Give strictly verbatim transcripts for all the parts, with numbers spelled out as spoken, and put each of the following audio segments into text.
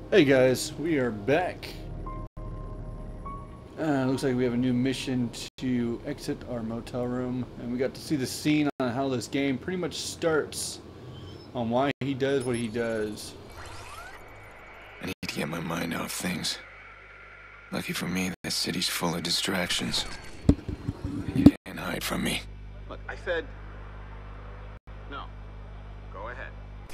Hey guys, we are back. Uh, looks like we have a new mission to exit our motel room, and we got to see the scene on how this game pretty much starts, on why he does what he does. I need to get my mind off things. Lucky for me, this city's full of distractions. You can't hide from me. Look, I said... No. Go ahead.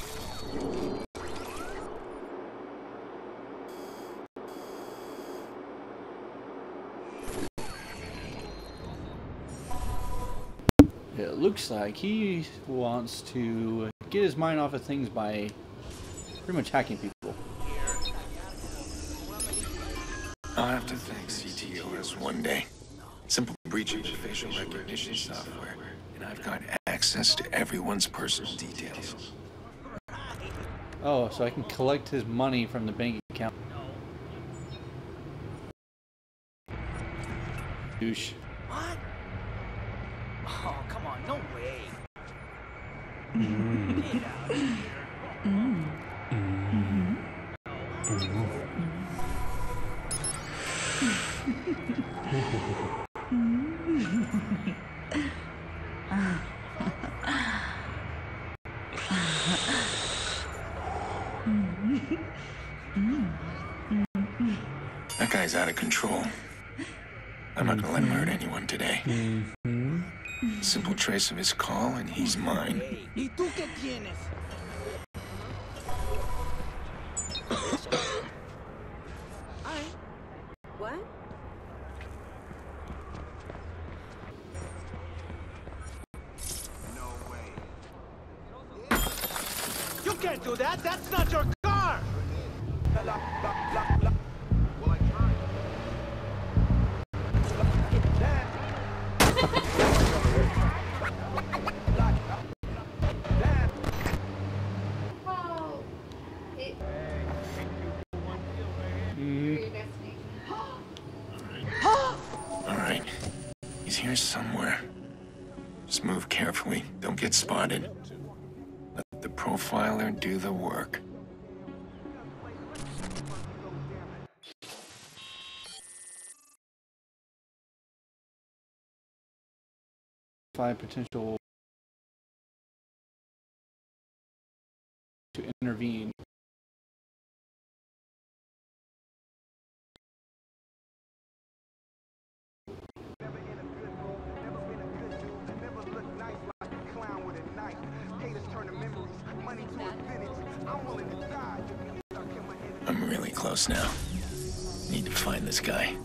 It looks like he wants to get his mind off of things by pretty much hacking people. I'll have to thank C T O S one day. Simple breach of the facial recognition software, and I've got access to everyone's personal details. Oh, so I can collect his money from the bank account. Douche. What? Oh, come on, no way. Mm. Get out of here. Mm. Mm. That guy's out of control. I'm not gonna let him hurt anyone today. Mm-hmm. Simple trace of his call, and he's mine. ¿Y tú qué tienes? What? No way. You can't do that. That's not your car. Well, I tried. Dad. Dad. Oh, it, Mm. your destination. Alright. He's here somewhere. Just move carefully. Don't get spotted. Let the profiler do the work. Five potential to intervene. Never in a good mood, never been a good dude, never looked nice like a clown with a knife. Haters turn to memories, money to infinity. I'm willing to die. I'm really close now. Need to find this guy.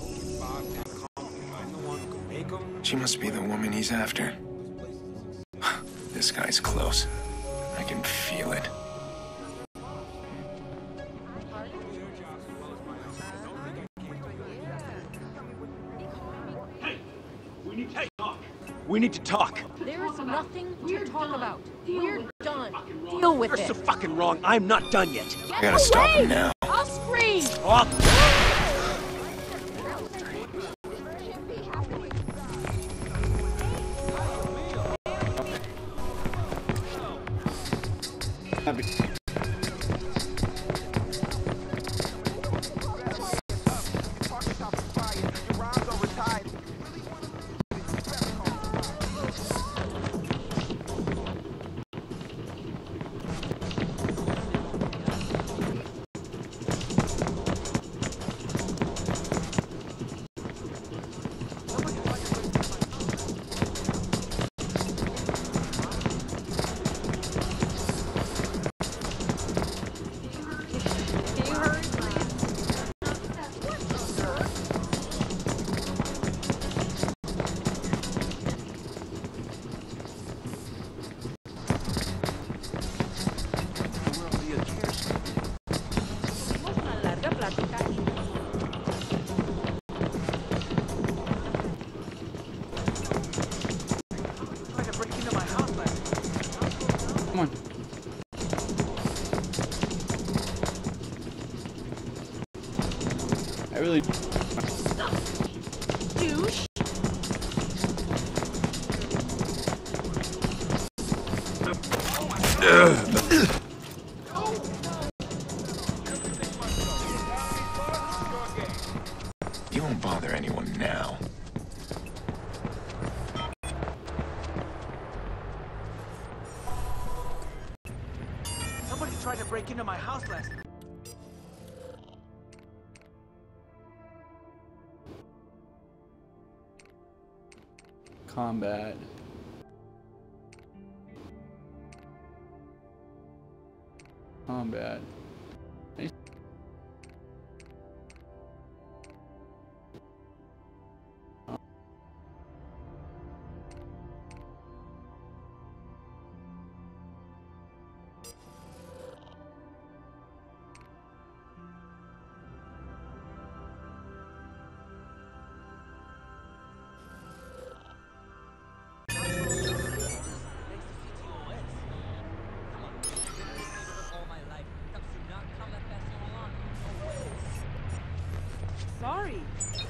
She must be the woman he's after. This guy's close. I can feel it. We need to talk. There's nothing to talk about. We're done. Deal with You're it. so fucking wrong. I'm not done yet. I gotta stop him now. I'll scream. Oh. Come on. I really... Douche. You won't bother anyone now. Somebody tried to break into my house last night. Combat. Combat. Sorry.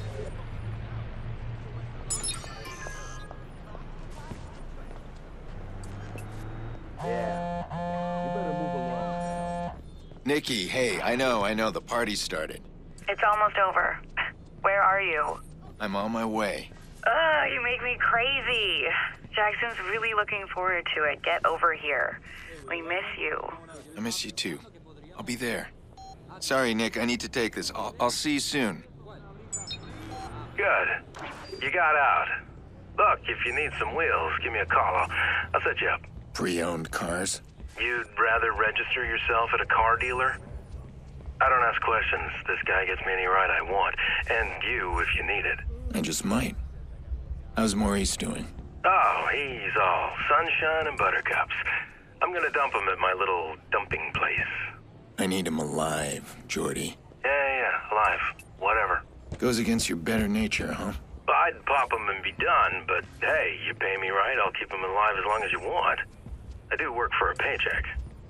Nikki, hey, I know, I know, the party started. It's almost over. Where are you? I'm on my way. Ugh, you make me crazy. Jackson's really looking forward to it. Get over here. We miss you. I miss you too. I'll be there. Sorry, Nick, I need to take this. I'll, I'll see you soon. Good. You got out. Look, if you need some wheels, give me a call. I'll, I'll set you up. Pre-owned cars? You'd rather register yourself at a car dealer? I don't ask questions. This guy gets me any ride I want. And you, if you need it. I just might. How's Maurice doing? Oh, he's all sunshine and buttercups. I'm gonna dump him at my little dumping place. I need him alive, Jordy. Yeah, yeah, alive. Whatever. Goes against your better nature, huh? Well, I'd pop him and be done, but hey, you pay me right, I'll keep him alive as long as you want. I do work for a paycheck.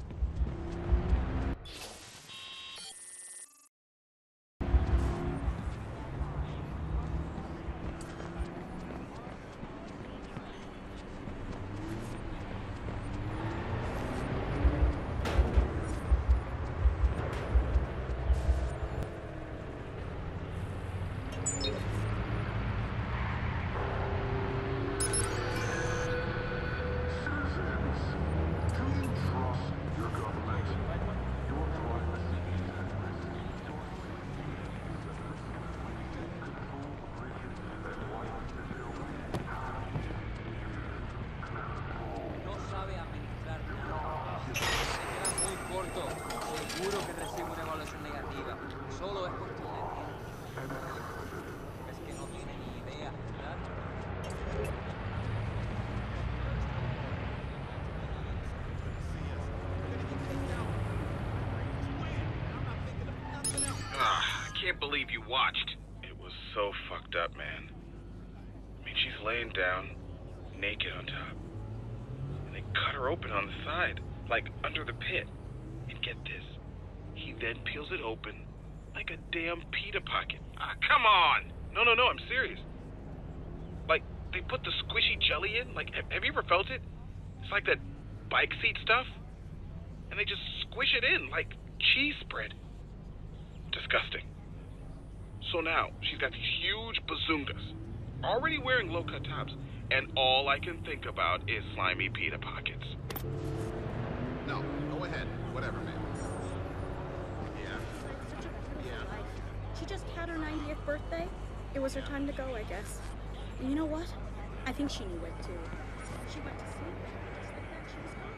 I can't believe you watched. It was so fucked up, man. I mean, she's laying down, naked on top. And they cut her open on the side, like under the pit. And get this, he then peels it open like a damn pita pocket. Ah, come on! No, no, no, I'm serious. Like, they put the squishy jelly in. Like, have, have you ever felt it? It's like that bike seat stuff. And they just squish it in like cheese spread. Disgusting. So now, she's got these huge bazungas, already wearing low-cut tops, and all I can think about is slimy pita pockets. No, go ahead. Whatever, man. Yeah. Yeah. She just had her ninetieth birthday. It was her time to go, I guess. And you know what? I think she knew it, too. She went to sleep, just like that she was gone.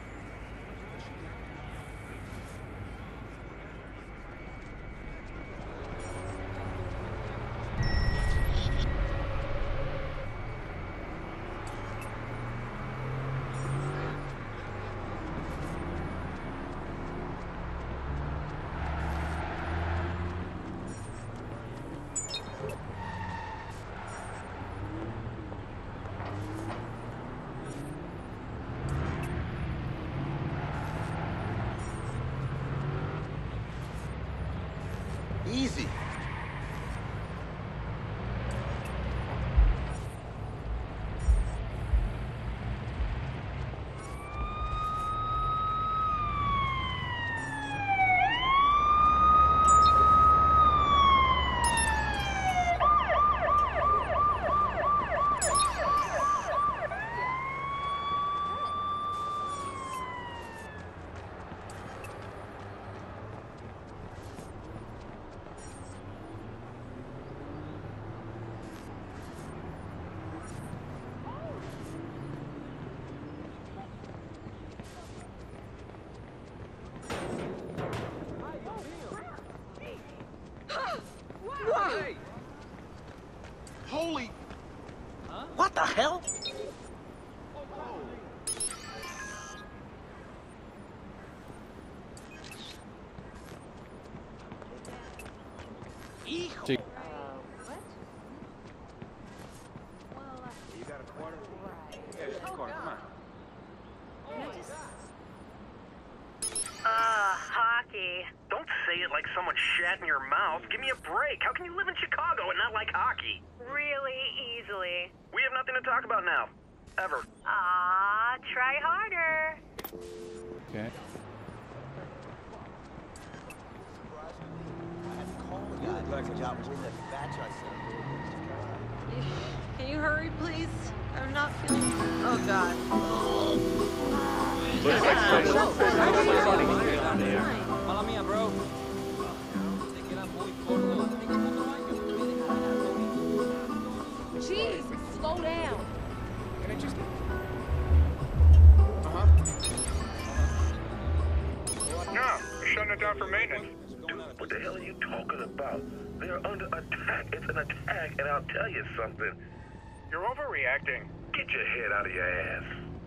Easy. say it like someone shat in your mouth. Give me a break. How can you live in Chicago and not like hockey? Really easily. We have nothing to talk about now. Ever. Ah, try harder. Okay. You look like a job with that batch I sent. Can you hurry, please? I'm not feeling. Oh God. Looks like Mala mía, bro. Jeez, slow down. Can I just... No, we're shutting it down for maintenance. Dude, what the hell are you talking about? They are under attack. It's an attack, and I'll tell you something. You're overreacting. Get your head out of your ass.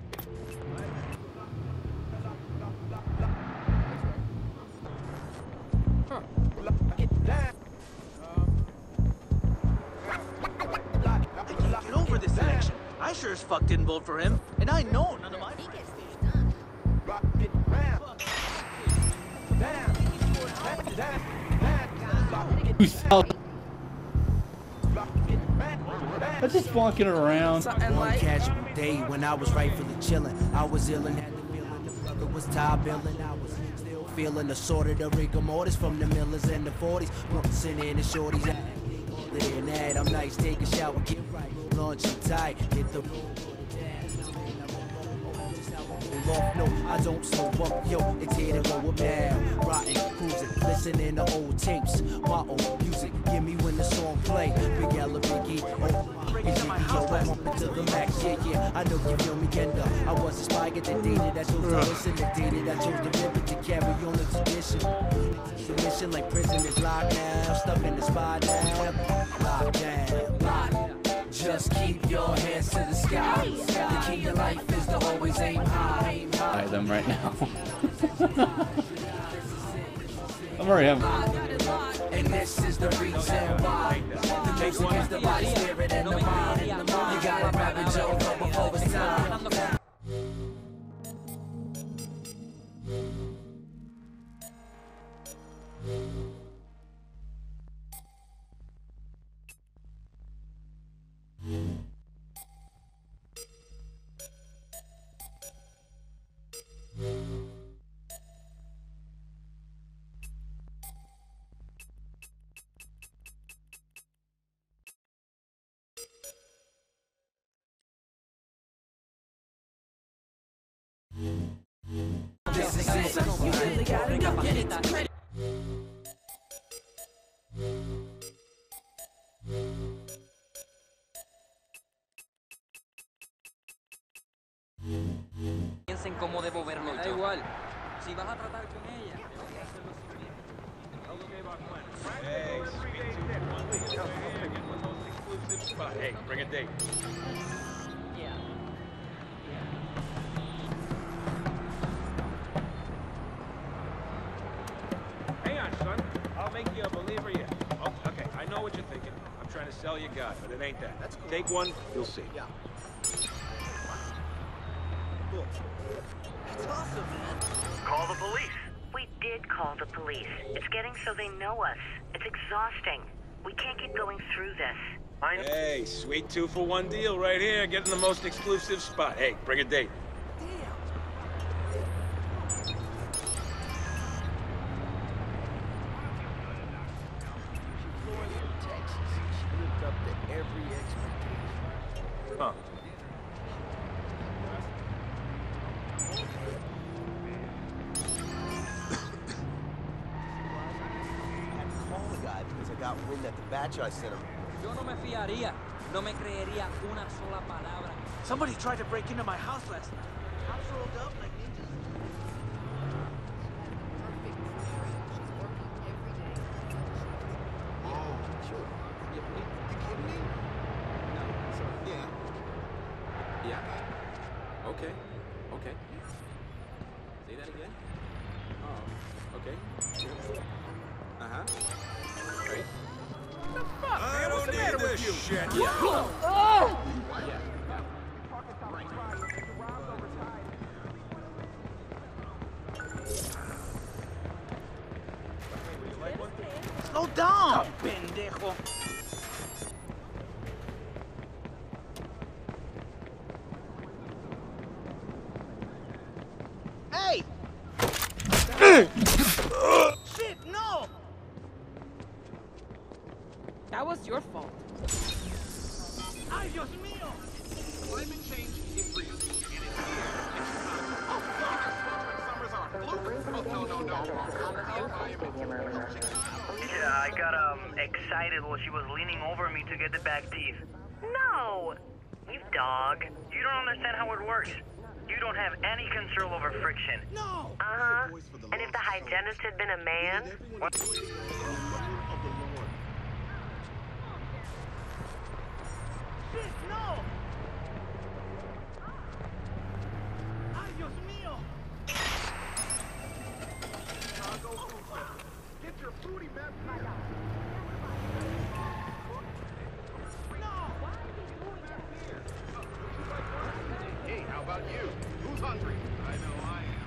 Get over this election. I sure as fuck didn't vote for him, and I know none of my. I'm just walking around. One casual day when I was rightfully chilling. I was ill and had the feeling the brother was tired billing. I was still feeling the sort of the rigor mortis from the millers in the forties. Sitting in the shorties. Other than that, I'm nice, take a shower, get right. Launch and tight, hit the road. Off, no, I don't slow up, yo, it's here to go up now. Rotten, cruising, listening to old tapes. My old music, give me when the song play. Big L, Biggie, oh, is it yo, I'm up to the max, yeah, yeah. I know you feel me, Kenda. I was inspired, the dated, I chose to listen, the dated, I chose to live it, to carry on the tradition. Submission like prison is locked now, stuck in the spot now. Locked down, locked. Just keep your hands to the sky. The key to life is to always aim high. Buy them right now. I'm already having. And this is the reason why the music is the body, spirit, and the mind. You gotta grab it, Joe, before it's time. This is it. You really gotta go get it. Piensen cómo debo verlo. Da igual. Si vas a tratar con ella, tengo que hacerlo sin miedo. Hey, sweet two, one week. Get the most exclusive spot. Hey, bring a date. Yeah. Hang on, son. I'll make you a believer yet. Oh, okay. I know what you're thinking. I'm trying to sell you God, but it ain't that. That's cool. Take one, you'll see. Yeah. Cool. That's awesome, man. Call the police. We did call the police. It's getting so they know us. It's exhausting. We can't keep going through this. I know. Hey, sweet two for one deal right here. Getting the most exclusive spot. Hey, bring a date. Huh. Got wind at the batch I sent him. Yo no me fiaría. No me creería una sola palabra. Somebody tried to break into my house last night. House rolled up like ninjas. Oh, sure. You, you, you kidding me? No. So, yeah. Yeah. Okay. Okay. Say that again. Oh, okay. Uh-huh. Right. What the fuck, man? What's the matter with you? Shit. Yeah. Oh! Yeah. Slow down, pendejo. Hey! Shit, no! That was your fault. Ay, Dios mío! Climate change is real, and it's here. Oh, God, summers are blue. Oh, no, no, no. Yeah, I got um excited while she was leaning over me to get the back teeth. No! You dog. You don't understand how it works. You don't have any control over friction. No! Uh-huh. And if the hygienist had been a man? What? Shit, no! Ay, Dios mío! Get your fruity map. Hey, how about you? Who's hungry? I know I am.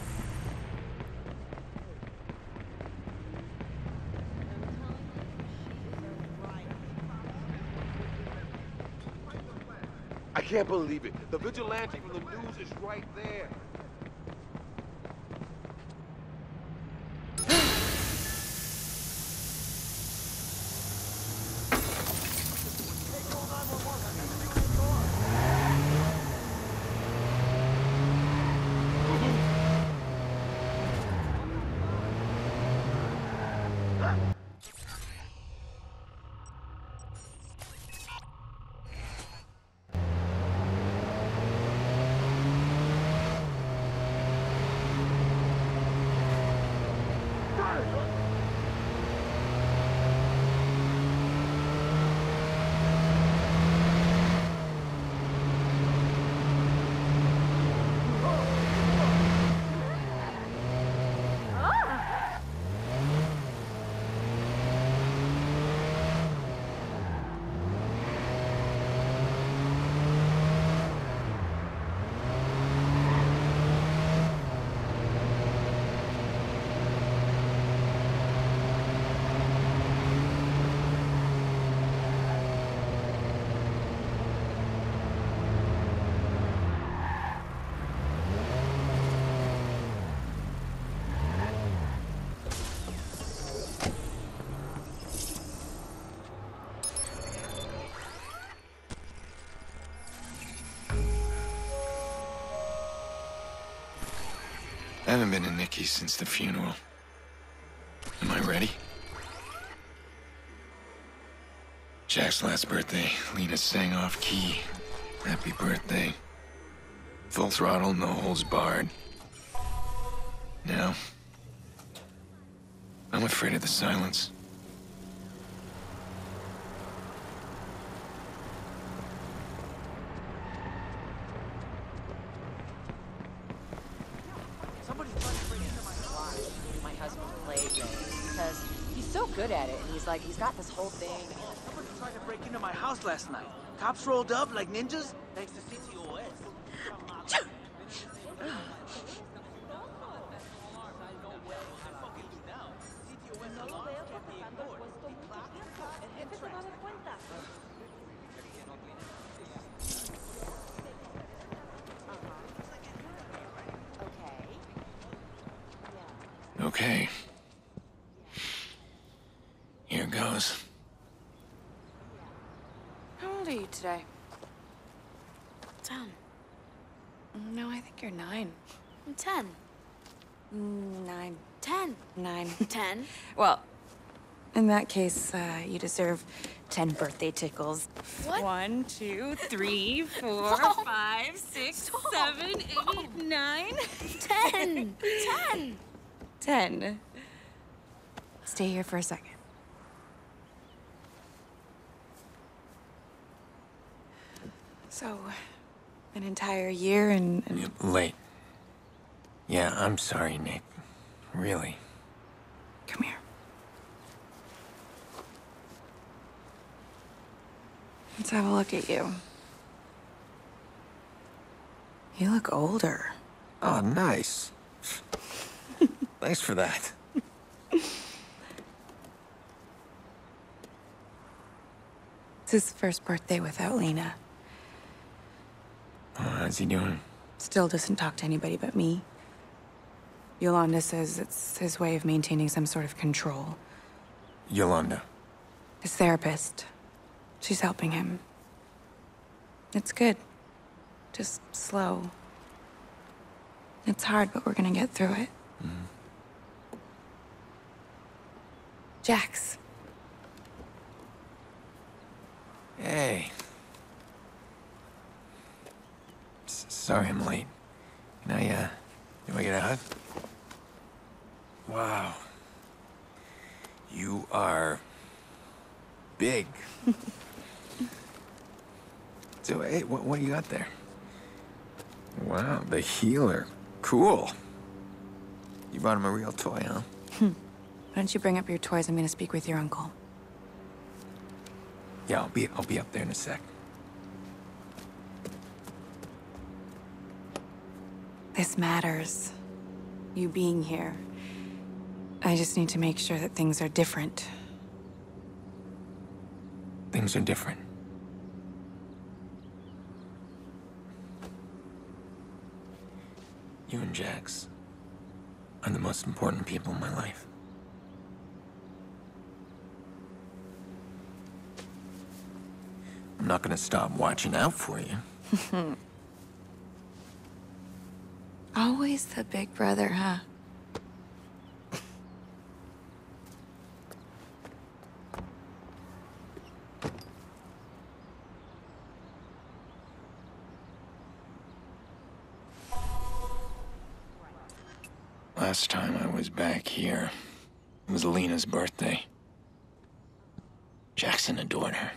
I can't believe it. The vigilante from the news is right there. I haven't been to Nikki's since the funeral. Am I ready? Jack's last birthday, Lena sang off key. Happy birthday. Full throttle, no holds barred. Now, I'm afraid of the silence. My husband played Ray because he's so good at it, and he's like, he's got this whole thing. Somebody tried to break into my house last night. Cops rolled up like ninjas, thanks to C T O S. Okay. Here goes. How old are you today? Ten. No, I think you're nine. I'm ten. Mm, Nine. Ten. Nine. Ten. Well, in that case, uh, you deserve ten birthday tickles. What? One, two, three, four, Oh. five, six, Stop. seven, eight, nine. Ten. Ten. Ten. Stay here for a second. So, an entire year and... and... Yeah, late. Yeah, I'm sorry, Nick. Really. Come here. Let's have a look at you. You look older. Oh, nice. Thanks for that. It's his first birthday without Lena. Oh, how's he doing? Still doesn't talk to anybody but me. Yolanda says it's his way of maintaining some sort of control. Yolanda. His therapist. She's helping him. It's good. Just slow. It's hard, but we're gonna get through it. Mm-hmm. Jax. Hey. S sorry I'm late. Can I, uh, can I get a hug? Wow. You are big. So, hey, what, what do you got there? Wow, the healer. Cool. You bought him a real toy, huh? Why don't you bring up your toys? I'm gonna speak with your uncle. Yeah, I'll be, I'll be up there in a sec. This matters. You being here. I just need to make sure that things are different. Things are different. You and Jax are the most important people in my life. I'm not gonna stop watching out for you. Always the big brother, huh? Last time I was back here, it was Lena's birthday. Jackson adored her.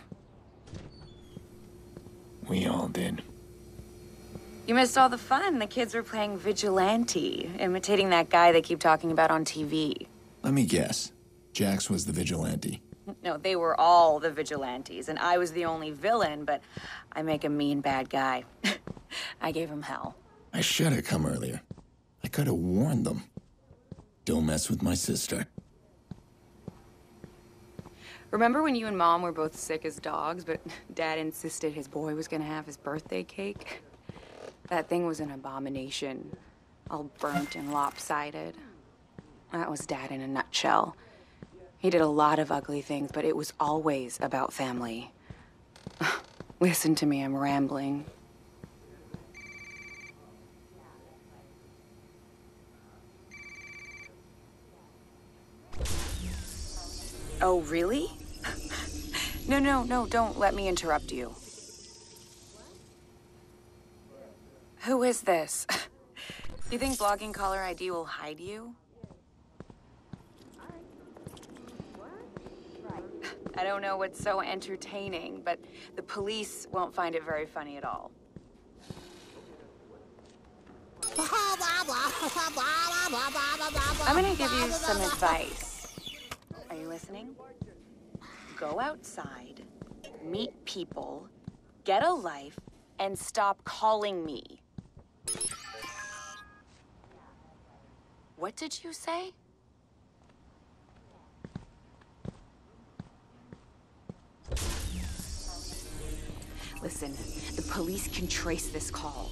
We all did. You missed all the fun. The kids were playing vigilante, imitating that guy they keep talking about on T V. Let me guess. Jax was the vigilante. No, they were all the vigilantes, and I was the only villain, but I make a mean bad guy. I gave him hell. I should have come earlier. I could have warned them. Don't mess with my sister. Remember when you and Mom were both sick as dogs, but Dad insisted his boy was gonna have his birthday cake? That thing was an abomination. All burnt and lopsided. That was Dad in a nutshell. He did a lot of ugly things, but it was always about family. Listen to me, I'm rambling. Oh, really? No, no, no, don't let me interrupt you. Who is this? You think blogging caller I D will hide you? I don't know what's so entertaining, but the police won't find it very funny at all. I'm gonna give you some advice. Are you listening? Go outside, meet people, get a life, and stop calling me. What did you say? Listen, the police can trace this call.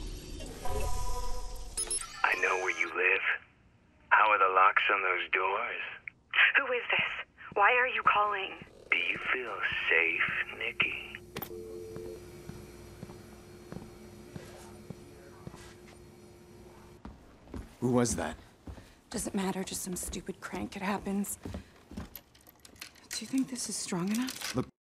I know where you live. How are the locks on those doors? Who is this? Why are you calling? Do you feel safe, Nikki? Who was that? Doesn't matter, just some stupid crank. It happens. Do you think this is strong enough? Look,